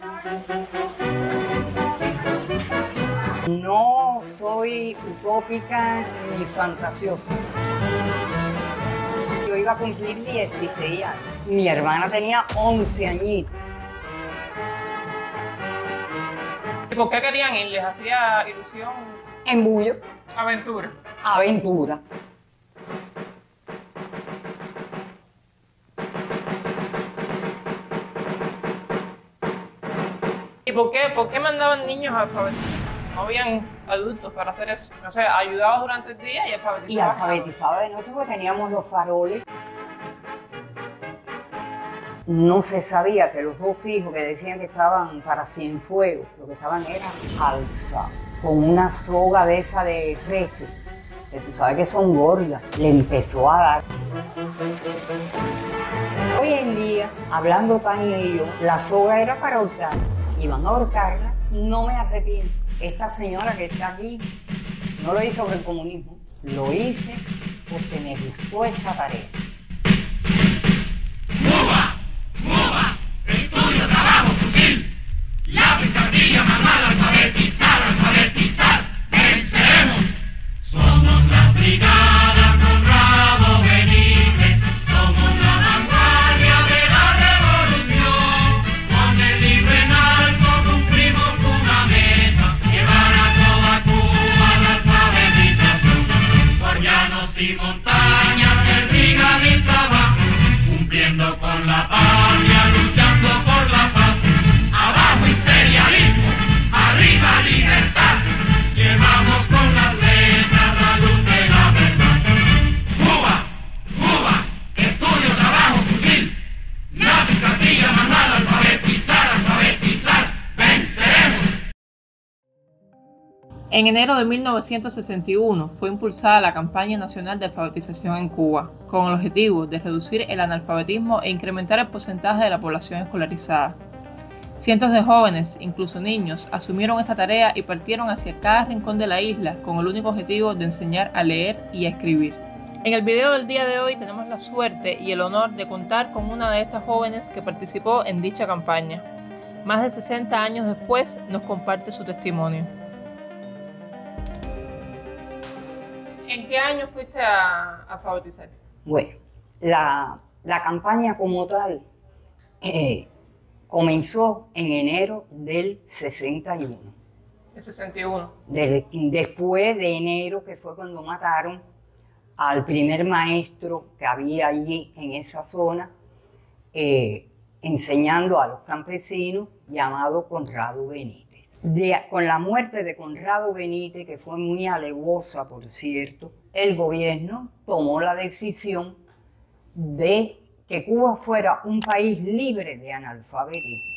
No soy utópica ni fantasiosa. Yo iba a cumplir 16 años. Mi hermana tenía 11 añitos. ¿Y por qué querían ir? ¿Les hacía ilusión? Embullo, Aventura. aventura. ¿Y por qué mandaban niños a alfabetizar? No habían adultos para hacer eso. O sea, ayudaban durante el día y Y alfabetizaban. alfabetizaba de noche porque teníamos los faroles. No se sabía que los dos hijos que decían que estaban para Cienfuegos, lo que estaban eran alzados, con una soga de esa de reses, que tú sabes que son gordas, le empezó a dar. Hoy en día, hablando Tania y yo, la soga era para ahorcar, iban a ahorcarla, no me arrepiento. Esta señora que está aquí no lo hizo por el comunismo, lo hice porque me gustó esa tarea. ¡Cuba! Estudio, trabajo, fusil. Lápiz, cartilla, manual, alfabetizar. ¡Venceremos! Somos las brigadas Conrado Benítez. Somos la vanguardia de la revolución. Con el libro en alto cumplimos una meta. Llevar a toda Cuba la alfabetización. Por llanos y montañas el brigadista va. Cumpliendo con la patria, luchando por la paz. Abajo imperialismo, arriba libertad. Llevamos con las letras la luz de la verdad. Cuba, estudio, trabajo, fusil. Lápiz, cartilla, manual, alfabetizar. Venceremos. En enero de 1961 fue impulsada la campaña nacional de alfabetización en Cuba, con el objetivo de reducir el analfabetismo e incrementar el porcentaje de la población escolarizada. Cientos de jóvenes, incluso niños, asumieron esta tarea y partieron hacia cada rincón de la isla con el único objetivo de enseñar a leer y a escribir. En el video del día de hoy tenemos la suerte y el honor de contar con una de estas jóvenes que participó en dicha campaña. Más de 60 años después nos comparte su testimonio. ¿En qué año fuiste a alfabetizar? Bueno, la campaña como tal comenzó en enero del 61. El 61. Después de enero, que fue cuando mataron al primer maestro que había allí en esa zona, enseñando a los campesinos, llamado Conrado Benítez. Con la muerte de Conrado Benítez, que fue muy alevosa, por cierto, el gobierno tomó la decisión de que Cuba fuera un país libre de analfabetismo.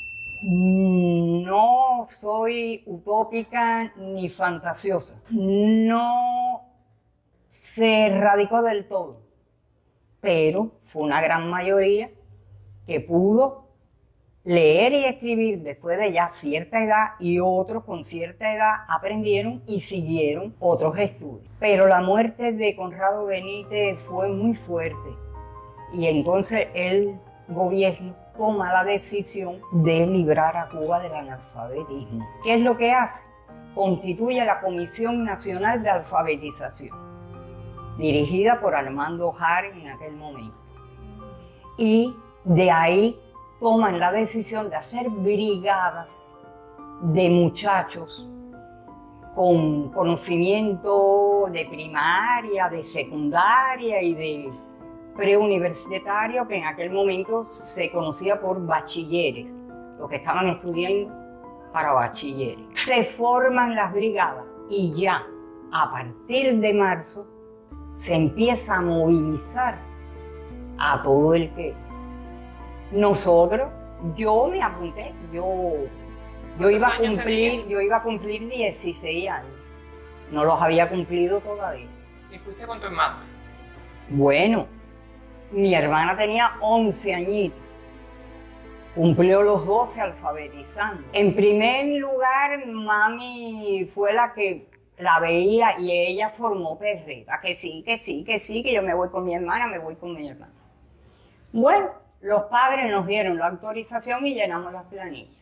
No soy utópica ni fantasiosa. No se erradicó del todo, pero fue una gran mayoría que pudo leer y escribir después de ya cierta edad, y otros con cierta edad aprendieron y siguieron otros estudios. Pero la muerte de Conrado Benítez fue muy fuerte y entonces el gobierno toma la decisión de librar a Cuba del analfabetismo. ¿Qué es lo que hace? Constituye la Comisión Nacional de Alfabetización, dirigida por Armando Jara en aquel momento. Y de ahí toman la decisión de hacer brigadas de muchachos con conocimiento de primaria, de secundaria y de preuniversitario, que en aquel momento se conocía por bachilleres, los que estaban estudiando para bachilleres. Se forman las brigadas y ya a partir de marzo se empieza a movilizar a todo el que... Nosotros, yo me apunté, yo iba a cumplir 16 años, no los había cumplido todavía. ¿Y fuiste con tu hermano? Bueno, mi hermana tenía 11 añitos, cumplió los 12 alfabetizando. En primer lugar, mami fue la que la veía y ella formó perreta, que sí, que yo me voy con mi hermana, Bueno, los padres nos dieron la autorización y llenamos las planillas.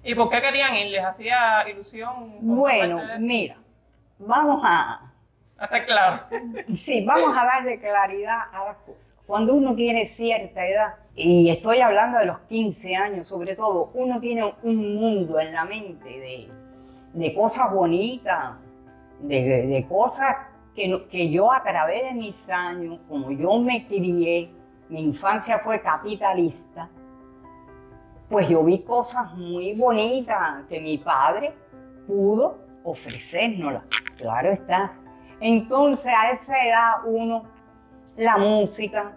¿Y por qué querían ir? ¿Les hacía ilusión? Bueno, mira, vamos a, Hasta claro. sí, vamos a darle claridad a las cosas. Cuando uno tiene cierta edad, y estoy hablando de los 15 años sobre todo, uno tiene un mundo en la mente de cosas bonitas, de cosas que yo a través de mis años, como yo me crié, mi infancia fue capitalista, pues yo vi cosas muy bonitas que mi padre pudo ofrecérnoslas, claro está. Entonces a esa edad uno, la música,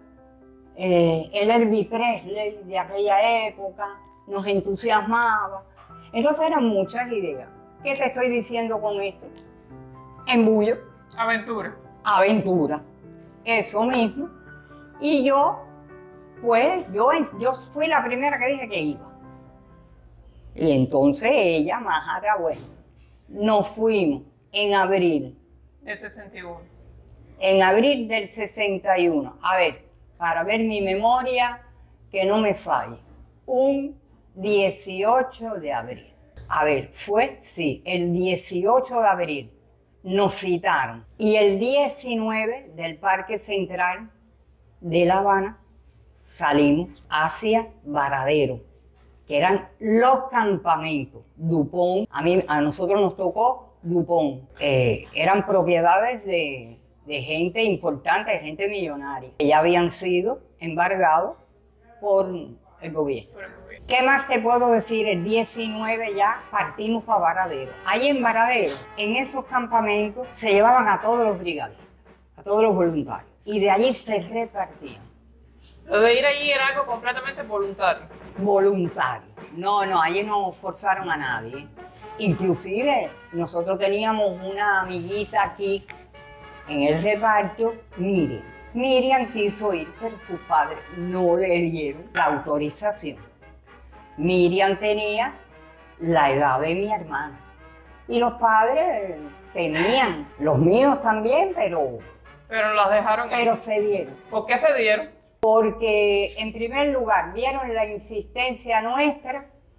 el Elvis Presley de aquella época nos entusiasmaba. Entonces eran muchas ideas. ¿Qué te estoy diciendo con esto? Embullo. Aventura. Aventura. Eso mismo. Y yo, pues, yo fui la primera que dije que iba. Y entonces ella, más atrás, bueno, nos fuimos en abril. El 61. En abril del 61. A ver, para ver mi memoria, que no me falle. Un 18 de abril. A ver, fue, sí, el 18 de abril nos citaron. Y el 19 del Parque Central de La Habana salimos hacia Varadero, que eran los campamentos. Dupont, a nosotros nos tocó Dupont. Eran propiedades de gente importante, de gente millonaria, que ya habían sido embargados por el gobierno. ¿Qué más te puedo decir? El 19 ya partimos para Varadero. Ahí en Varadero, en esos campamentos, se llevaban a todos los brigadistas, a todos los voluntarios, y de allí se repartían. Lo de ir allí era algo completamente voluntario. Voluntarios. No, allí no forzaron a nadie. Inclusive, nosotros teníamos una amiguita aquí en el reparto, Miriam. Miriam quiso ir, pero sus padres no le dieron la autorización. Miriam tenía la edad de mi hermana y los padres tenían, los míos también, pero las dejaron ir. Pero se dieron. ¿Por qué se dieron? Porque en primer lugar vieron la insistencia nuestra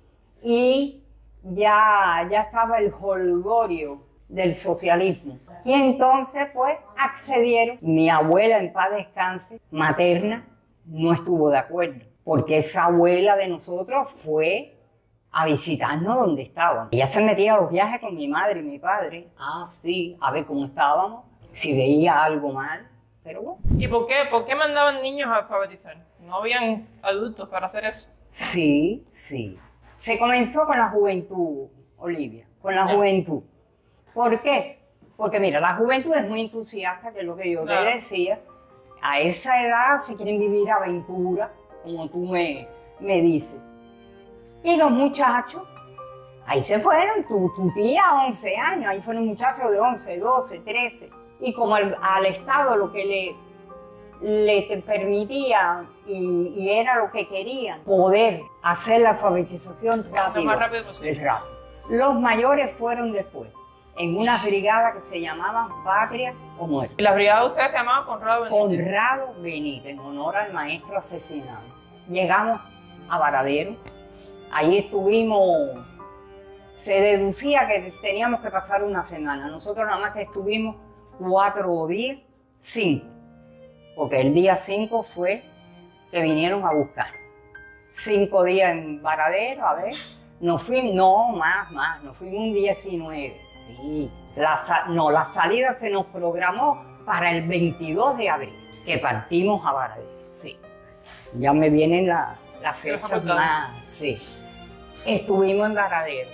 y ya estaba el jolgorio del socialismo. Y entonces pues accedieron. Mi abuela, en paz descanse, materna, no estuvo de acuerdo, porque esa abuela de nosotros fue a visitarnos donde estaban. Ella se metía a los viajes con mi madre y mi padre, sí, a ver cómo estábamos, si veía algo mal, pero bueno. ¿Y por qué mandaban niños a alfabetizar? ¿No habían adultos para hacer eso? Sí. Se comenzó con la juventud, Olivia, con la juventud. ¿Por qué? Porque mira, la juventud es muy entusiasta, que es lo que yo te decía. A esa edad se quieren vivir aventuras, como tú me dices. Y los muchachos, ahí se fueron, tu tía, 11 años, ahí fueron muchachos de 11, 12, 13. Y como al Estado lo que le permitía y era lo que querían, poder hacer la alfabetización rápido. Lo más rápido posible. Rápido. Los mayores fueron después, en unas brigadas que se llamaban Patria o Muerte. ¿Y las brigadas de ustedes se llamaban Conrado Benítez? Conrado Benítez, en honor al maestro asesinado. Llegamos a Varadero, ahí estuvimos, se deducía que teníamos que pasar una semana. Nosotros nada más que estuvimos 4 días, 5, porque el día 5 fue que vinieron a buscar. 5 días en Varadero, a ver, nos fuimos, no, más, nos fuimos un 19, sí. La salida se nos programó para el 22 de abril, que partimos a Varadero, sí. Ya me vienen las fechas más, sí. Estuvimos en Varadero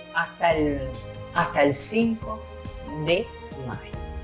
hasta el 5 de mayo.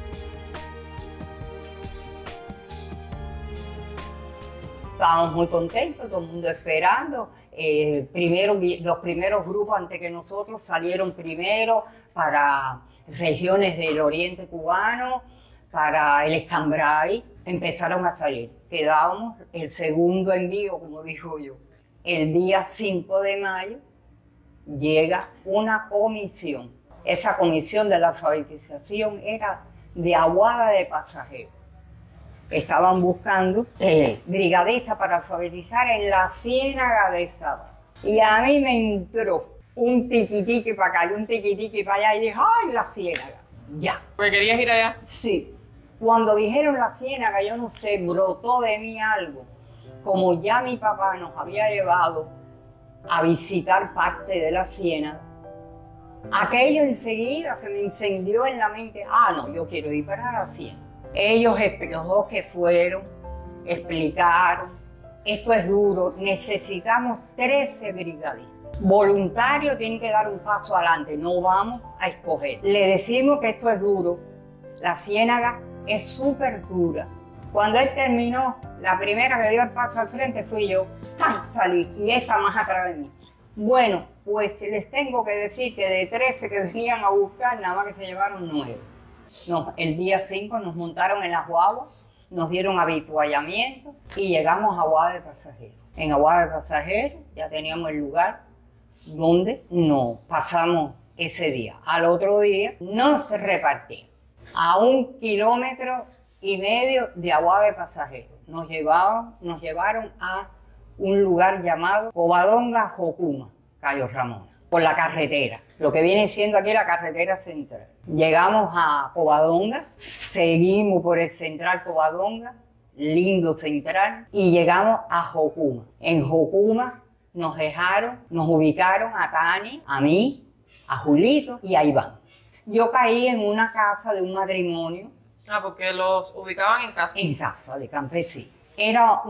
Estábamos muy contentos, todo el mundo esperando. Los primeros grupos antes que nosotros salieron primero para regiones del oriente cubano, para el Escambray, empezaron a salir. Quedábamos el segundo envío, como digo yo. El día 5 de mayo llega una comisión. Esa comisión de la alfabetización era de Aguada de pasajeros. Estaban buscando brigadistas para alfabetizar en la Ciénaga de Sabana. Y a mí me entró un tiquitiqui para acá y un tiquitiqui para allá y dije, ¡ay, la ciénaga! Ya. ¿Porque querías ir allá? Sí. Cuando dijeron la ciénaga, yo no sé, brotó de mí algo. Como ya mi papá nos había llevado a visitar parte de la ciénaga, aquello enseguida se me encendió en la mente. Ah, no, yo quiero ir para la ciénaga. Ellos, los dos que fueron, explicaron, esto es duro, necesitamos 13 brigadistas. Voluntario tiene que dar un paso adelante, no vamos a escoger. Le decimos que esto es duro, la ciénaga es súper dura. Cuando él terminó, la primera que dio el paso al frente fui yo. ¡Pam! Salí y esta más atrás de mí. Bueno, pues les tengo que decir que de 13 que venían a buscar, nada más que se llevaron 9. El día 5 nos montaron en las guaguas, nos dieron habituallamiento y llegamos a Aguada de Pasajeros. En Aguada de Pasajeros ya teníamos el lugar donde nos pasamos ese día. Al otro día nos repartimos a 1,5 kilómetros de Aguada de Pasajeros. Nos llevaron a un lugar llamado Covadonga Jocuma, Cayo Ramón, por la carretera, lo que viene siendo aquí la carretera central. Llegamos a Covadonga, seguimos por el central Covadonga, lindo central, y llegamos a Jocuma. En Jocuma nos ubicaron a Tani, a mí, a Julito y a Iván. Yo caí en una casa de un matrimonio. Ah, porque los ubicaban en casa. En casa de campesino. Era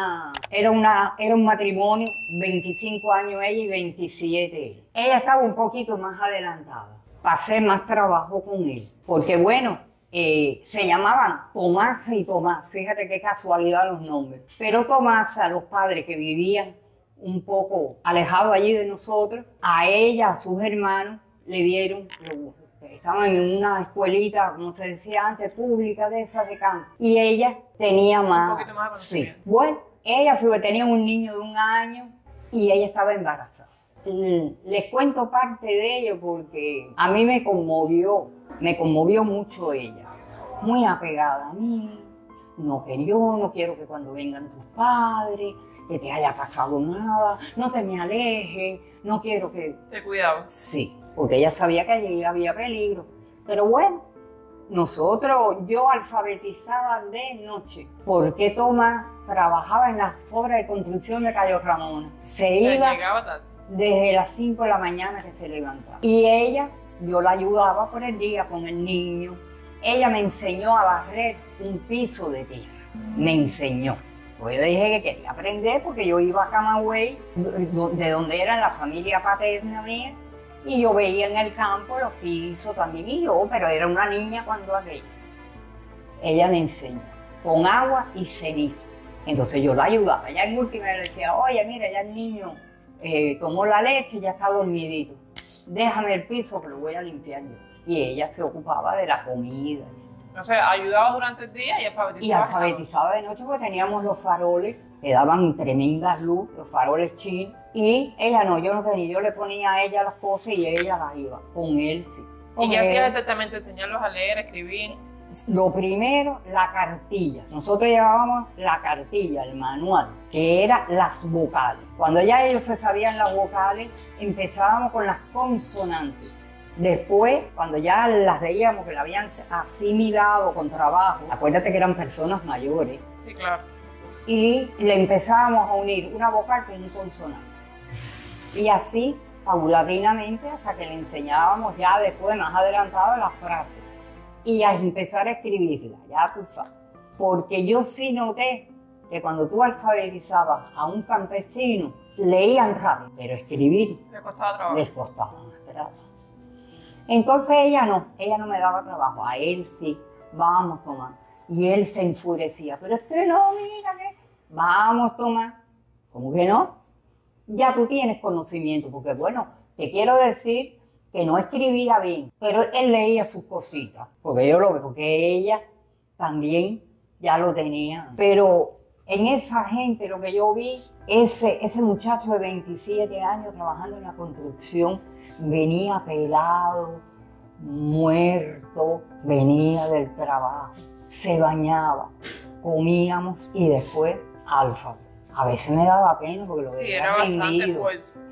un matrimonio, 25 años ella y 27 él. Ella estaba un poquito más adelantada. Pasé más trabajo con él, porque bueno, se llamaban Tomasa y Tomás. Fíjate qué casualidad los nombres. Pero Tomasa, los padres que vivían un poco alejados allí de nosotros, a ella, a sus hermanos, le dieron estaban en una escuelita, como se decía antes, pública de esas de campo. Y ella tenía más... Un poquito más sí. Bueno, ella tenía un niño de 1 año y ella estaba embarazada. Les cuento parte de ello porque a mí me conmovió mucho ella. Muy apegada a mí. No quiero que cuando vengan tus padres, que te haya pasado nada, no te me alejes, no quiero que... ¿Te cuidaba? Sí, porque ella sabía que allí había peligro. Pero bueno, yo alfabetizaba de noche, porque Tomás trabajaba en las obras de construcción de Cayo Ramón. Llegaba tarde. Desde las 5 de la mañana que se levantaba. Y ella, yo la ayudaba por el día con el niño. Ella me enseñó a barrer un piso de tierra. Me enseñó. Pues yo dije que quería aprender porque yo iba a Camagüey, de donde era la familia paterna mía, y yo veía en el campo los pisos también, pero era una niña cuando aquello. Ella me enseñó, con agua y ceniza. Entonces yo la ayudaba. Ya en última le decía, oye, mira, ya el niño tomó la leche y ya está dormidito. Déjame el piso que lo voy a limpiar yo. Y ella se ocupaba de la comida. O sea, ayudaba durante el día y alfabetizaba. Y alfabetizaba de noche porque teníamos los faroles que daban tremendas luz, los faroles chinos. Y ella no, yo no tenía, yo le ponía a ella las cosas y ella las iba. Con él sí. ¿Y qué hacías exactamente? ¿Enseñarlos a leer, a escribir? Lo primero, la cartilla. Nosotros llevábamos la cartilla, el manual, que era las vocales. Cuando ya ellos se sabían las vocales, empezábamos con las consonantes. Después, cuando ya las veíamos que la habían asimilado con trabajo, acuérdate que eran personas mayores. Sí, claro. Y le empezábamos a unir una vocal con un consonante. Y así, paulatinamente, hasta que le enseñábamos ya después, más adelantado, la frase. Y a empezar a escribirla, ya tú sabes. Porque yo sí noté que cuando tú alfabetizabas a un campesino, leían rápido, pero escribir les costaba trabajo. Les costaba más trabajo. Entonces ella no me daba trabajo, a él sí, vamos Tomás. Y él se enfurecía, pero es que no, mira que, vamos Tomás. ¿Cómo que no? Ya tú tienes conocimiento, porque bueno, te quiero decir que no escribía bien, pero él leía sus cositas, porque yo lo veo, porque ella también ya lo tenía. Pero en esa gente lo que yo vi, ese muchacho de 27 años trabajando en la construcción, venía pelado, muerto, venía del trabajo, se bañaba, comíamos y después alfa. A veces me daba pena porque lo veía era bastante rendido. esfuerzo.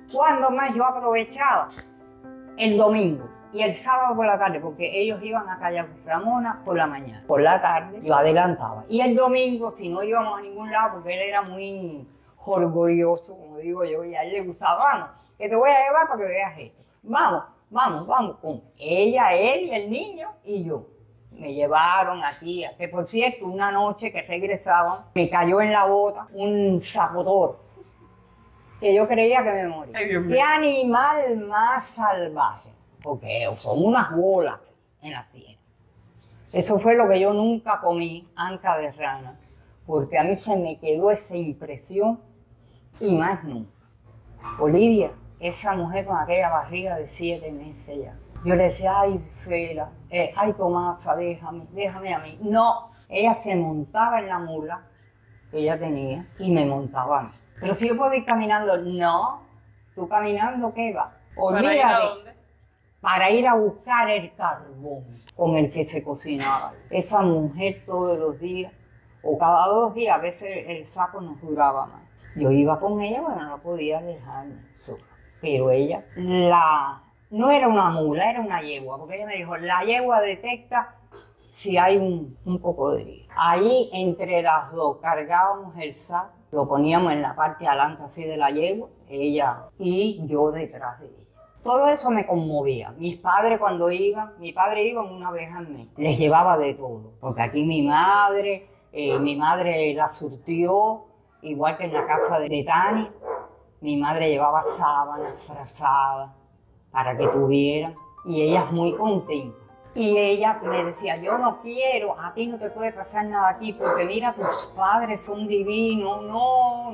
Cuando más yo aprovechaba el domingo y el sábado por la tarde, porque ellos iban a Calle Ramona por la mañana. Por la tarde yo adelantaba. Y el domingo, si no íbamos a ningún lado, porque él era muy orgulloso, como digo yo, y a él le gustaba, vamos, que te voy a llevar para que veas esto. Vamos, vamos, vamos, con ella, él y el niño y yo. Me llevaron aquí, que por cierto, una noche que regresaban, me cayó en la bota un zapotor, que yo creía que me moría. Ay, Dios mío. ¡Qué animal más salvaje! Porque son unas bolas en la sien. Eso fue lo que yo nunca comí, anca de rana, porque a mí se me quedó esa impresión y más nunca. Olivia, esa mujer con aquella barriga de 7 meses ya. Yo le decía, ay, Fela, ay, Tomasa, déjame a mí. No, ella se montaba en la mula que ella tenía y me montaba a mí. Pero si yo puedo ir caminando, no, tú caminando, ¿qué va? ¿Para ir a dónde? Para ir a buscar el carbón con el que se cocinaba. Esa mujer todos los días, o cada 2 días, a veces el saco nos duraba más. Yo iba con ella, bueno, no podía dejar sola. Pero ella, no era una mula, era una yegua, porque ella me dijo, la yegua detecta si hay un cocodrilo. Allí, entre las dos, cargábamos el saco, lo poníamos en la parte adelante así de la yegua, ella y yo detrás de ella. Todo eso me conmovía. Mis padres cuando iban, mi padre iba una vez al mes, les llevaba de todo, porque aquí mi madre la surtió, igual que en la casa de Tania, mi madre llevaba sábanas, frazadas, para que tuvieran, y ellas muy contentas. Y ella me decía, yo no quiero, a ti no te puede pasar nada aquí, porque mira, tus padres son divinos, no.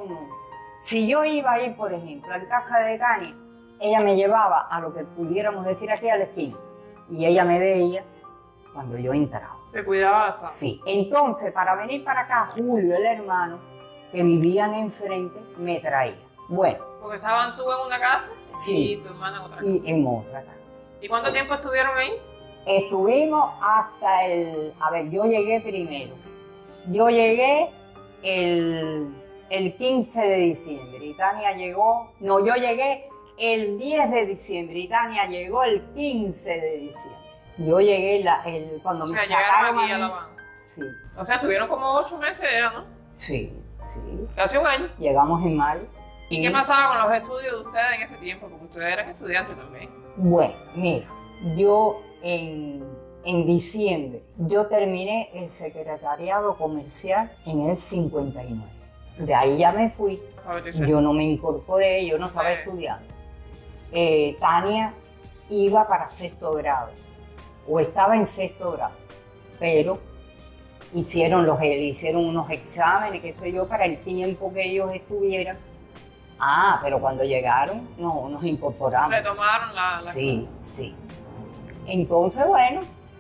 Si yo iba a ir, por ejemplo, en casa de Tania, ella me llevaba a lo que pudiéramos decir aquí a la esquina, y ella me veía cuando yo entraba. Se cuidaba hasta. Sí, entonces para venir para acá, Julio, el hermano, que vivían enfrente, me traía. Bueno. Porque estaban tú en una casa Sí. y tu hermana en otra casa. Y en otra casa. ¿Y cuánto tiempo estuvieron ahí? Estuvimos hasta yo llegué primero. Yo llegué el 15 de diciembre y Tania llegó, yo llegué el 10 de diciembre y Tania llegó el 15 de diciembre. Yo llegué cuando me sacaron aquí a La Habana. Sí. O sea, estuvieron como 8 meses, ¿no? Sí. Casi un año. Llegamos en mayo. ¿Y qué pasaba con los estudios de ustedes en ese tiempo? Porque ustedes eran estudiantes también. Bueno, mira, yo en diciembre, yo terminé el secretariado comercial en el 59. De ahí ya me fui. Yo no me incorporé, yo no estaba estudiando. Tania iba para 6º grado, o estaba en 6º grado, pero le hicieron unos exámenes, qué sé yo, para el tiempo que ellos estuvieran. Pero cuando llegaron, nos incorporamos. Retomaron la Sí, clase. sí. Entonces, bueno,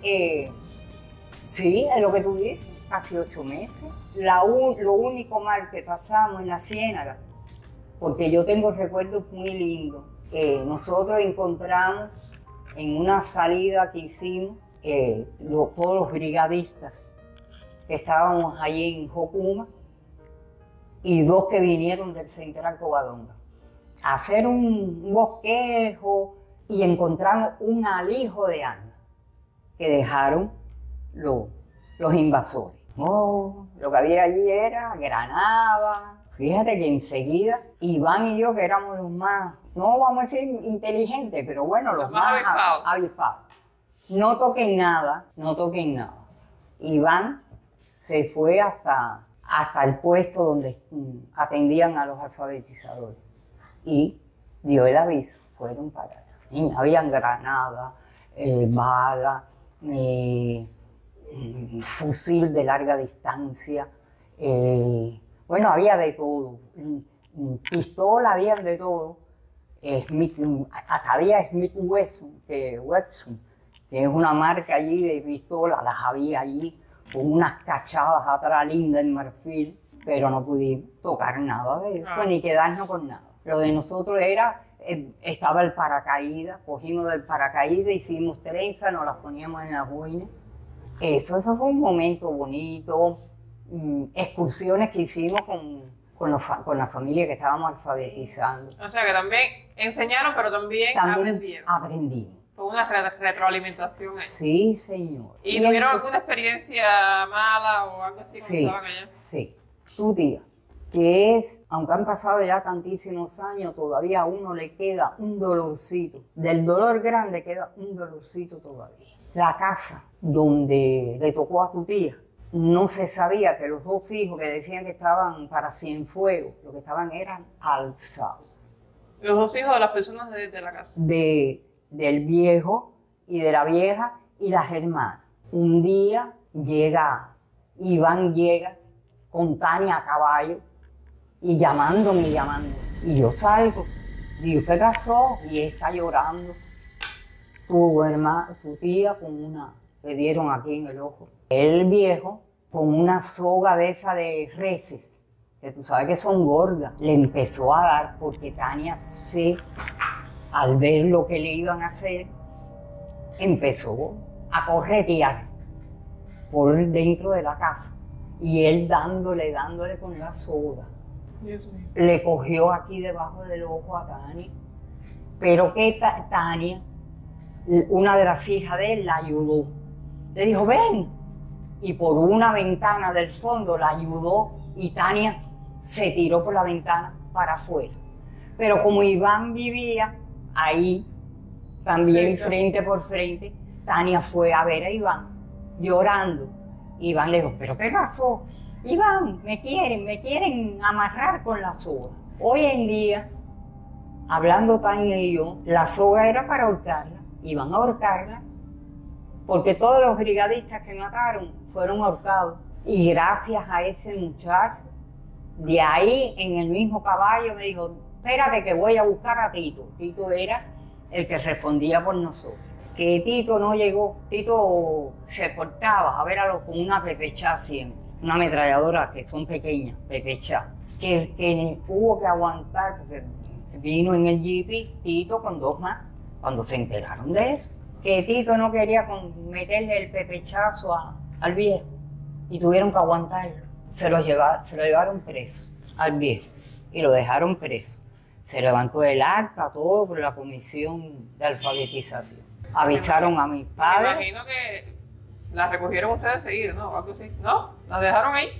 sí, es lo que tú dices, casi 8 meses. Lo único mal que pasamos en la Ciénaga, porque yo tengo recuerdos muy lindos, nosotros encontramos en una salida que hicimos, todos los brigadistas que estábamos allí en Jocuma, y 2 que vinieron del Central Covadonga, a hacer un bosquejo, y encontramos un alijo de armas que dejaron los invasores. Lo que había allí era granada. Fíjate que enseguida Iván y yo, que éramos los más, no vamos a decir inteligentes, pero bueno, los más avispados. No toquen nada. Iván se fue hasta el puesto donde atendían a los alfabetizadores y dio el aviso, fueron para allá. Y habían granadas, balas, fusil de larga distancia, bueno, había de todo, pistola, había de todo, hasta había Smith Wesson, que es una marca allí de pistola, las había allí, con unas cachadas atrás lindas en marfil, pero no pudimos tocar nada de eso, ni quedarnos con nada. Lo de nosotros estaba el paracaídas, cogimos del paracaídas, hicimos trenzas, nos las poníamos en las boinas. Eso fue un momento bonito, excursiones que hicimos con la familia que estábamos alfabetizando. O sea que también enseñaron, pero también aprendieron. Aprendimos. Fue una retroalimentación ahí. Sí, señor. ¿Y tuvieron alguna experiencia mala o algo así cuando estaban allá? Sí. Tu tía, que es, aunque han pasado ya tantísimos años, todavía a uno le queda un dolorcito. Del dolor grande queda un dolorcito todavía. La casa donde le tocó a tu tía, no se sabía que los dos hijos que decían que estaban para Cienfuegos, lo que estaban eran alzados. Los dos hijos de las personas de la casa. Del viejo y de la vieja y las hermanas. Un día Iván llega con Tania a caballo y llamándome. Y yo salgo, digo, ¿qué pasó? Y ella está llorando. Tu tía le dieron aquí en el ojo. El viejo con una soga de esa de reses, que tú sabes que son gordas, le empezó a dar porque Tania al ver lo que le iban a hacer, empezó a corretear por dentro de la casa. Y él dándole con la soga. Dios mío. Le cogió aquí debajo del ojo a Tania. Pero que Tania, una de las hijas de él, la ayudó. Le dijo, ven. Y por una ventana del fondo la ayudó y Tania se tiró por la ventana para afuera. Pero como Iván vivía ahí, también frente por frente, Tania fue a ver a Iván llorando. Iván le dijo, ¿pero qué pasó? Iván, me quieren amarrar con la soga. Hoy en día, hablando Tania y yo, la soga era para ahorcarla. Iban a ahorcarla porque todos los brigadistas que mataron fueron ahorcados. Y gracias a ese muchacho, de ahí en el mismo caballo me dijo, espérate que voy a buscar a Tito. Tito era el que respondía por nosotros. Que Tito no llegó, Tito se portaba a ver con una pepechá siempre, una ametralladora que son pequeñas, pepechá, que hubo que aguantar porque vino en el jeep Tito con dos más, cuando se enteraron de eso, que Tito no quería meterle el pepechazo al viejo y tuvieron que aguantarlo. Se lo llevaron preso al viejo y lo dejaron preso. Se levantó el acta, todo por la comisión de alfabetización. Avisaron a mis padres. Me imagino que las recogieron ustedes seguido, ¿no? ¿O algo así? ¿No? ¿Las dejaron ahí?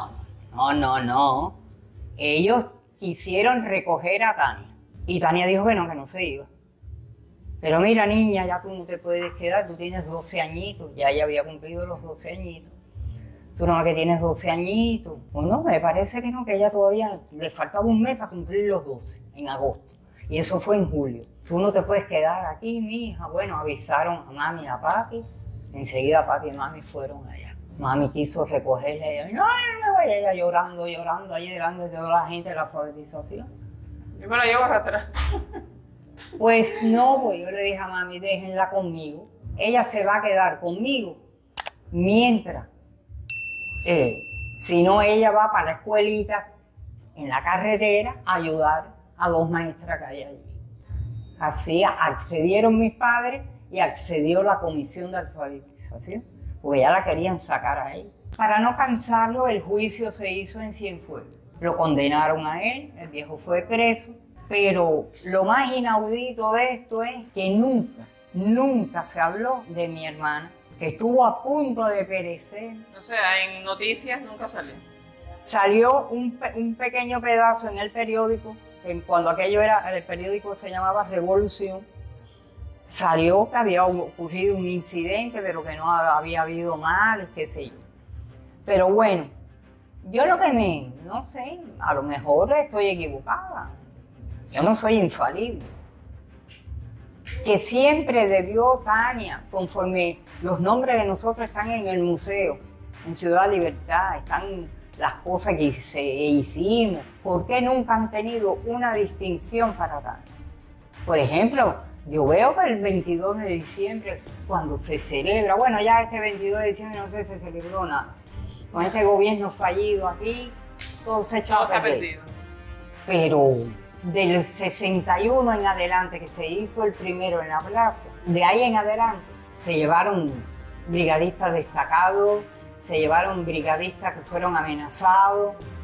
No. Ellos quisieron recoger a Tania. Y Tania dijo que no se iba. Pero mira, niña, ya tú no te puedes quedar, tú tienes 12 añitos. Ya ella había cumplido los 12 añitos. Tú no, que tienes 12 añitos. Bueno, me parece que no, que ella todavía le faltaba un mes para cumplir los 12, en agosto. Y eso fue en julio. Tú no te puedes quedar aquí, mi hija. Bueno, avisaron a mami y a papi. Enseguida papi y mami fueron allá. Mami quiso recogerla y ella, no me voy. Ella llorando, allí delante de toda la gente de la alfabetización. Yo me la llevo atrás. Pues no, pues yo le dije a mami, déjenla conmigo. Ella se va a quedar conmigo mientras. Si no, ella va para la escuelita en la carretera a ayudar a dos maestras que hay allí. Así accedieron mis padres y accedió la comisión de alfabetización, porque ya la querían sacar ahí. Para no cansarlo, el juicio se hizo en Cienfuegos. Lo condenaron a él, el viejo fue preso, pero lo más inaudito de esto es que nunca se habló de mi hermana, que estuvo a punto de perecer. O sea, en noticias nunca salió. Salió un pequeño pedazo en el periódico, cuando aquello el periódico se llamaba Revolución, salió que había ocurrido un incidente, pero que no había habido males, qué sé yo. Pero bueno, yo lo que no sé, a lo mejor estoy equivocada. Yo no soy infalible. Que siempre debió Tania, conforme los nombres de nosotros están en el museo, en Ciudad Libertad, están las cosas que hicimos. ¿Por qué nunca han tenido una distinción para Tania? Por ejemplo, yo veo que el 22 de diciembre, cuando se celebra, bueno, ya este 22 de diciembre no sé si se celebró nada. Con este gobierno fallido aquí, todo se echó a perder. Pero del 61 en adelante, que se hizo el primero en la plaza, de ahí en adelante se llevaron brigadistas destacados, se llevaron brigadistas que fueron amenazados,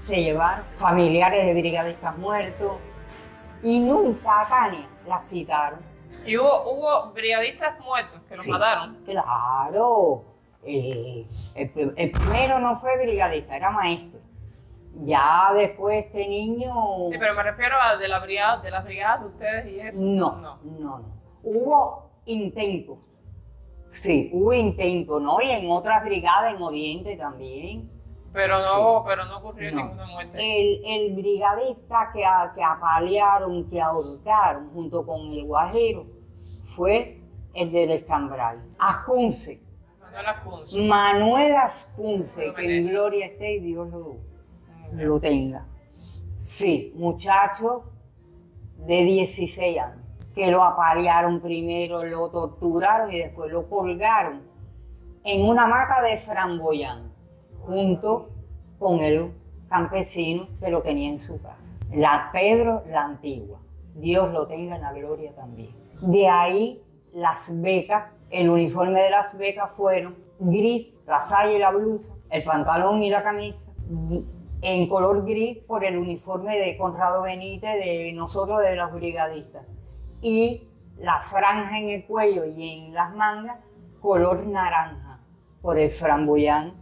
se llevaron familiares de brigadistas muertos y nunca a Tania la citaron. Y hubo brigadistas muertos que los Sí, mataron. Claro. El primero no fue brigadista, era maestro. Ya después este niño... Sí, pero me refiero a de las brigadas de ustedes y eso. No. Hubo intentos. Sí, hubo intentos, ¿no? Y en otras brigadas en Oriente también. Pero no ocurrió No. ninguna muerte. El brigadista que apalearon, que ahorcaron junto con el guajero, fue el del Escambral. Ascunce. Manuel Ascunce. Manuel Ascunce, Lo que en merece. gloria esté y Dios lo tenga. Sí, muchacho de 16 años, que lo apalearon primero, lo torturaron y después lo colgaron en una mata de framboyán, junto con el campesino que lo tenía en su casa. Pedro la Antigua, Dios lo tenga en la gloria también. De ahí las becas, el uniforme de las becas fueron gris, la saya y la blusa, el pantalón y la camisa, en color gris por el uniforme de Conrado Benítez, de nosotros, de los brigadistas. Y la franja en el cuello y en las mangas, color naranja, por el framboyán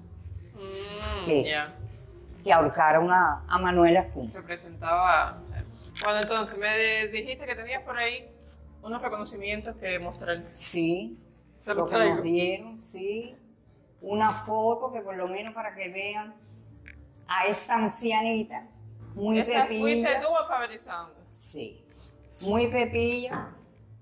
que ahorcaron a Manuel Ascunce. Representaba eso. Bueno, entonces me dijiste que tenías por ahí unos reconocimientos que mostrar. Sí, Se lo los que traigo. nos dieron, sí. Una foto que por lo menos para que vean a esta ancianita, muy Esa pepilla. fuiste tú alfabetizando. Sí, muy pepilla,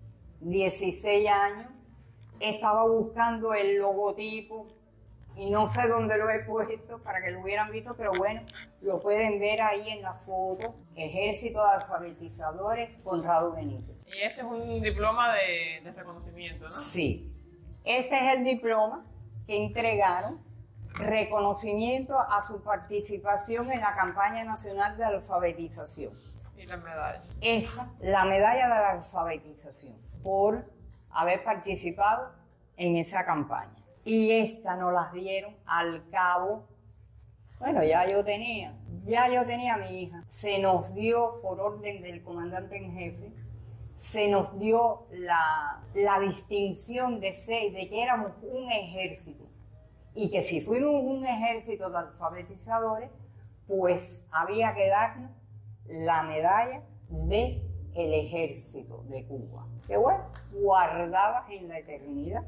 16 años. Estaba buscando el logotipo y no sé dónde lo he puesto para que lo hubieran visto, pero bueno, lo pueden ver ahí en la foto. Ejército de Alfabetizadores Conrado Benítez. Y este es un diploma de reconocimiento, ¿no? Sí, este es el diploma que entregaron, reconocimiento a su participación en la campaña nacional de alfabetización. Y las medallas. Esta, la medalla de la alfabetización, por haber participado en esa campaña. Y esta nos las dieron al cabo, bueno, ya yo tenía a mi hija. Se nos dio, por orden del comandante en jefe, se nos dio la distinción de que éramos un ejército. Y que si fuimos un ejército de alfabetizadores, pues había que darnos la medalla del ejército de Cuba. Que bueno, guardadas en la eternidad.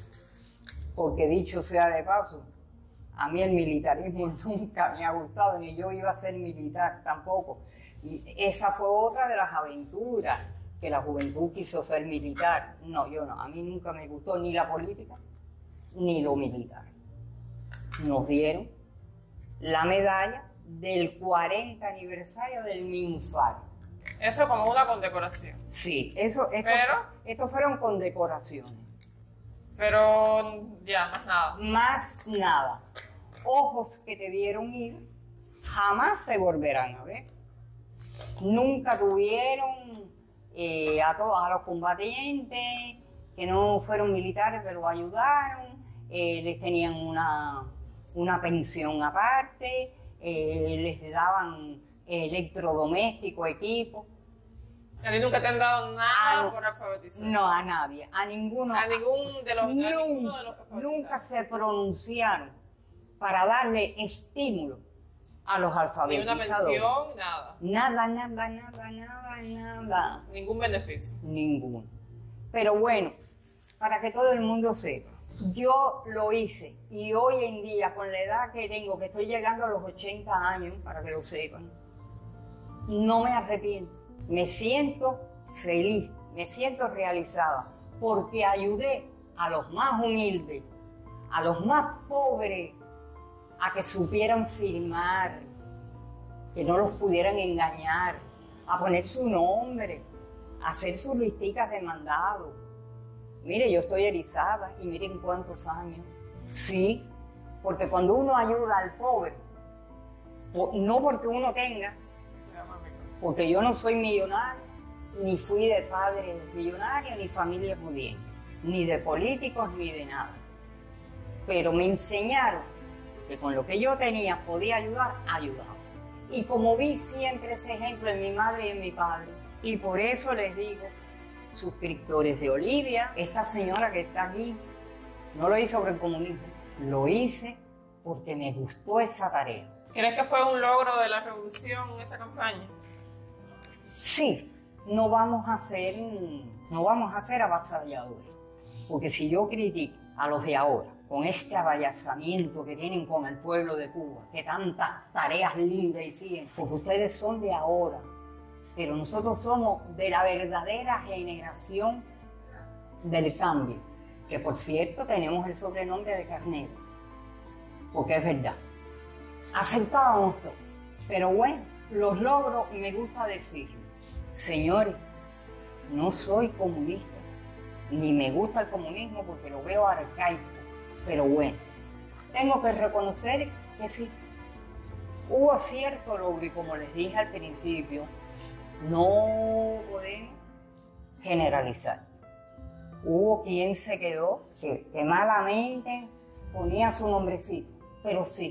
Porque dicho sea de paso, a mí el militarismo nunca me ha gustado, ni yo iba a ser militar tampoco. Y esa fue otra de las aventuras, que la juventud quiso ser militar. No, yo no, a mí nunca me gustó ni la política, ni lo militar. Nos dieron la medalla del 40 aniversario del MINFAR. Eso como una condecoración. Sí, estos fueron condecoraciones. Pero ya, más nada. Más nada. Ojos que te vieron ir, jamás te volverán a ver. Nunca tuvieron a los combatientes que no fueron militares, pero ayudaron. Les tenían una pensión aparte, les daban electrodomésticos, equipos. A ti nunca te han dado nada no. por alfabetizar. No, a nadie, a ninguno. A ninguno de los que alfabetizaron. Nunca se pronunciaron para darle estímulo a los Ni alfabetizadores. una pensión, nada. Nada. Ningún beneficio. Ninguno. Pero bueno, para que todo el mundo sepa, yo lo hice y hoy en día, con la edad que tengo, que estoy llegando a los 80 años, para que lo sepan, no me arrepiento. Me siento feliz, me siento realizada, porque ayudé a los más humildes, a los más pobres, a que supieran firmar, que no los pudieran engañar, a poner su nombre, a hacer sus listicas de mandado. Mire, yo estoy erizada y miren cuántos años. Sí, porque cuando uno ayuda al pobre, no porque uno tenga, porque yo no soy millonario, ni fui de padre millonario, ni familia pudiente, ni de políticos, ni de nada. Pero me enseñaron que con lo que yo tenía podía ayudar, ayudaba. Y como vi siempre ese ejemplo en mi madre y en mi padre, y por eso les digo, suscriptores de Olivia, esta señora que está aquí, no lo hice sobre el comunismo, lo hice porque me gustó esa tarea. ¿Crees que fue un logro de la revolución esa campaña? Sí, no vamos a ser avasalladores, porque si yo critico a los de ahora, con este avallazamiento que tienen con el pueblo de Cuba, que tantas tareas lindas hicieron, porque ustedes son de ahora, pero nosotros somos de la verdadera generación del cambio, que por cierto tenemos el sobrenombre de Carnero, porque es verdad. Aceptábamos todo, pero bueno, los logros me gusta decirlo. Señores, no soy comunista, ni me gusta el comunismo porque lo veo arcaico, pero bueno, tengo que reconocer que sí, hubo cierto logro y como les dije al principio, no podemos generalizar. Hubo quien se quedó, que malamente ponía su nombrecito, pero sí,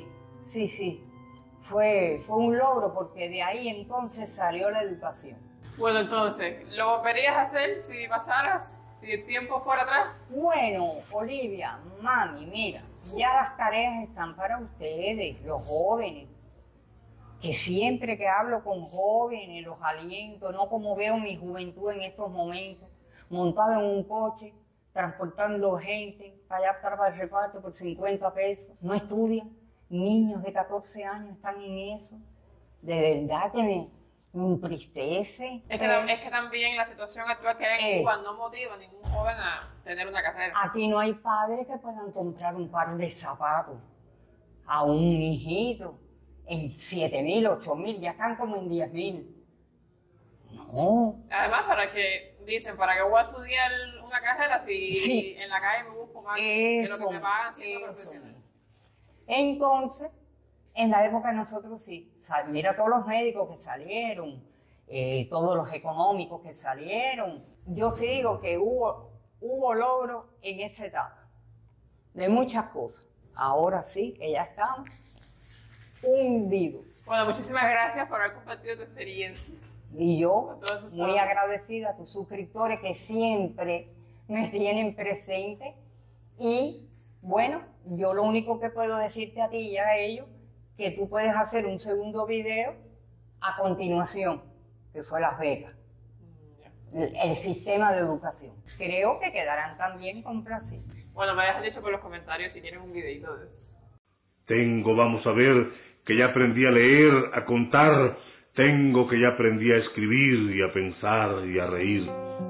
fue un logro porque de ahí entonces salió la educación. Bueno, entonces, ¿lo volverías a hacer si pasaras, si el tiempo fuera atrás? Bueno, Olivia, mami, mira, ya las tareas están para ustedes, los jóvenes, que siempre que hablo con jóvenes los aliento, no como veo mi juventud en estos momentos, montada en un coche, transportando gente para allá para el reparto por 50 pesos, no estudian, niños de 14 años están en eso, de verdad que me entristece. Es que también la situación actual que hay en Cuba no motiva a ningún joven a tener una carrera. Aquí no hay padres que puedan comprar un par de zapatos a un hijito en 7.000, 8.000, ya están como en 10.000. No. Además, ¿para qué voy a estudiar una carrera si en la calle me busco más de lo que me pagan siendo profesional? Entonces, en la época de nosotros sí, mira todos los médicos que salieron, todos los económicos que salieron. Yo sí digo que hubo logro en esa etapa, de muchas cosas. Ahora sí, que ya estamos hundidos. Bueno, muchísimas gracias por haber compartido tu experiencia. Y yo, muy agradecida a tus suscriptores que siempre me tienen presente. Y bueno, yo lo único que puedo decirte a ti y a ellos, que tú puedes hacer un segundo video a continuación, que fue las becas, el sistema de educación. Creo que quedarán también complacidos. Bueno, me dejan dicho por los comentarios si tienen un videito de eso. Vamos a ver, que ya aprendí a leer, a contar. Que ya aprendí a escribir y a pensar y a reír.